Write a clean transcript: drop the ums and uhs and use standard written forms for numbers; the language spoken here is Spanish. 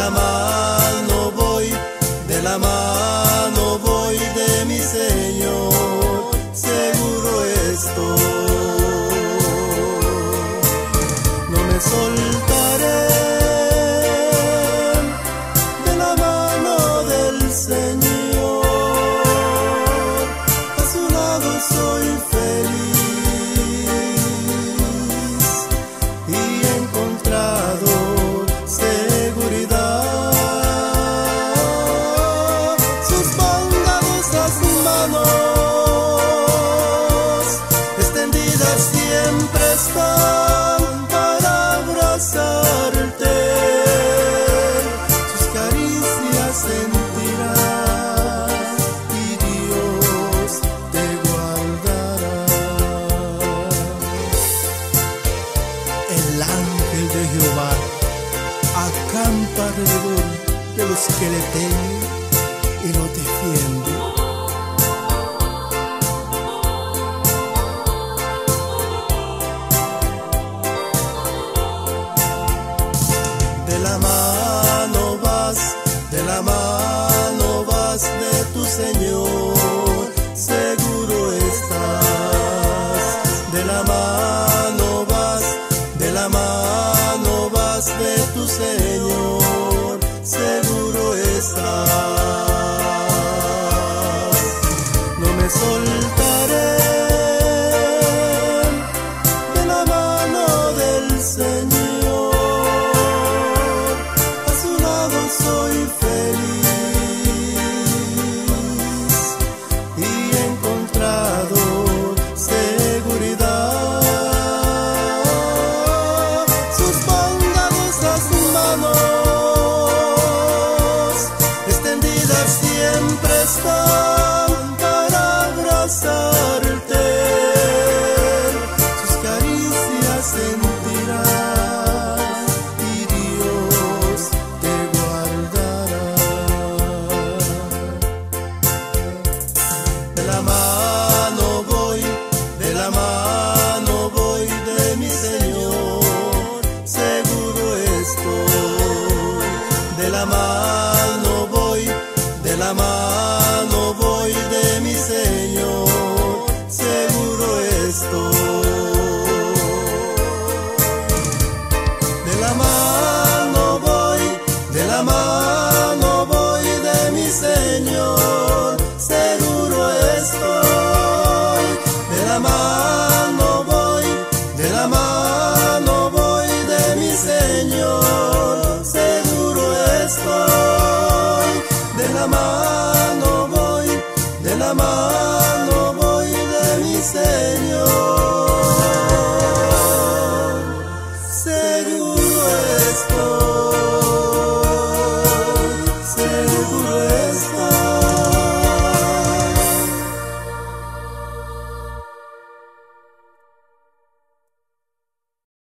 la mano voy, de la mano voy de mi Señor, seguro estoy. No me soltaré de la mano del Señor, a su lado soy feliz y he encontrado seguridad. Sus bondadosas manos extendidas siempre están para abrazarte, sus caricias sentirás y Dios te guardará. El ángel de Jehová acampa alrededor de los que le temen y lo defiende. De la mano vas, de la mano vas de tu Señor, seguro estás. De la mano vas, de la mano vas de tu Señor, seguro estás. No me soltaré de la mano del Señor, a su lado soy feliz y he encontrado seguridad. Sus bondadosas manos extendidas siempre están para abrazarte, sus caricias sentirás y Dios te guardará. De la mano voy, de la mano voy de mi Señor, seguro estoy. De la mano voy, de la mano voy de mi Señor, seguro estoy. De la mano voy, de la mano voy de mi Señor, seguro estoy. De la mano voy, de la mano voy de mi Señor, seguro estoy. De la mano voy, de la mano voy de mi Señor, seguro.